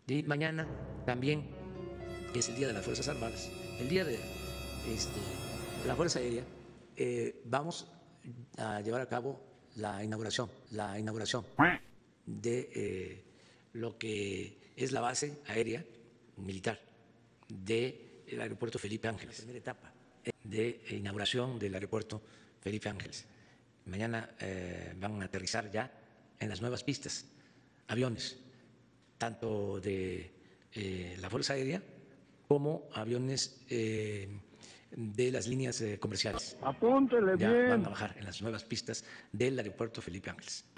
Y mañana también es el Día de las Fuerzas Armadas, el Día de la Fuerza Aérea. Vamos a llevar a cabo la inauguración de lo que es la base aérea militar del aeropuerto Felipe Ángeles, la primera etapa de inauguración del aeropuerto Felipe Ángeles. Mañana van a aterrizar ya en las nuevas pistas aviones, tanto de la Fuerza Aérea como aviones de las líneas comerciales. Apúntele Ya van bien. a bajar en las nuevas pistas del aeropuerto Felipe Ángeles.